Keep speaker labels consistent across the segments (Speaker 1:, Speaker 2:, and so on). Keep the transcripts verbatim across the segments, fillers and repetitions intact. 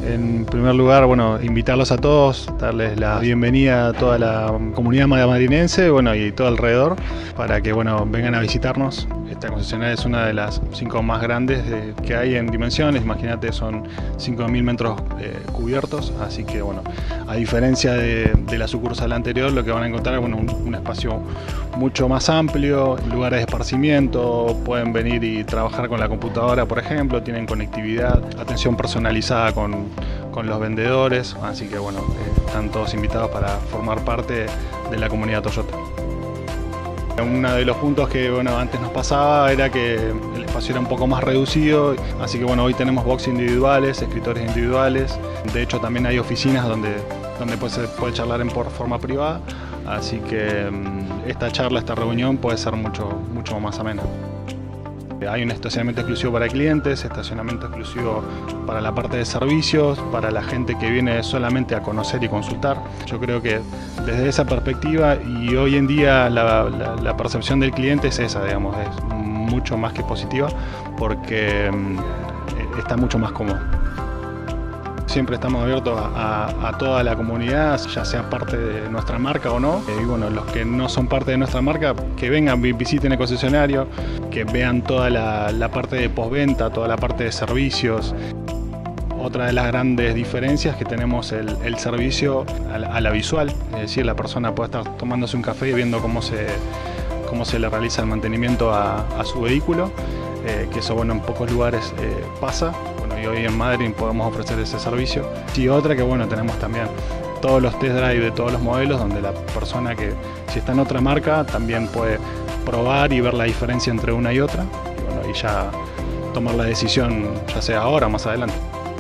Speaker 1: En primer lugar, bueno, invitarlos a todos, darles la bienvenida a toda la comunidad madamarinense, bueno, y todo alrededor, para que, bueno, vengan a visitarnos. Esta concesionaria es una de las cinco más grandes de, que hay en dimensiones. Imagínate, son cinco mil metros eh, cubiertos, así que, bueno, a diferencia de, de la sucursal anterior, lo que van a encontrar es, bueno, un, un espacio mucho más amplio, lugares de esparcimiento, pueden venir y trabajar con la computadora, por ejemplo, tienen conectividad, atención personalizada con, con los vendedores, así que, bueno, eh, están todos invitados para formar parte de la comunidad Toyota. Uno de los puntos que, bueno, antes nos pasaba era que el espacio era un poco más reducido, así que, bueno, hoy tenemos box individuales, escritorios individuales. De hecho, también hay oficinas donde, donde pues, se puede charlar en por forma privada, así que esta charla, esta reunión puede ser mucho, mucho más amena. Hay un estacionamiento exclusivo para clientes, estacionamiento exclusivo para la parte de servicios, para la gente que viene solamente a conocer y consultar. Yo creo que desde esa perspectiva, y hoy en día la, la, la percepción del cliente es esa, digamos, es mucho más que positiva, porque está mucho más cómodo. Siempre estamos abiertos a, a, a toda la comunidad, ya sea parte de nuestra marca o no. Y bueno, los que no son parte de nuestra marca, que vengan, visiten el concesionario, que vean toda la, la parte de postventa, toda la parte de servicios. Otra de las grandes diferencias es que tenemos el, el servicio a la, a la visual, es decir, la persona puede estar tomándose un café y viendo cómo se, cómo se le realiza el mantenimiento a, a su vehículo, eh, que eso, bueno, en pocos lugares eh, pasa. Y hoy en Madrid podemos ofrecer ese servicio. Y otra que, bueno, tenemos también todos los test drive de todos los modelos, donde la persona que, si está en otra marca, también puede probar y ver la diferencia entre una y otra, y, bueno, y ya tomar la decisión, ya sea ahora o más adelante.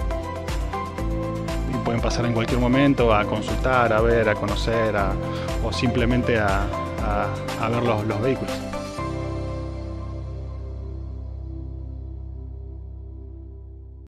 Speaker 1: Y pueden pasar en cualquier momento a consultar, a ver, a conocer, a, o simplemente a, a, a ver los, los vehículos.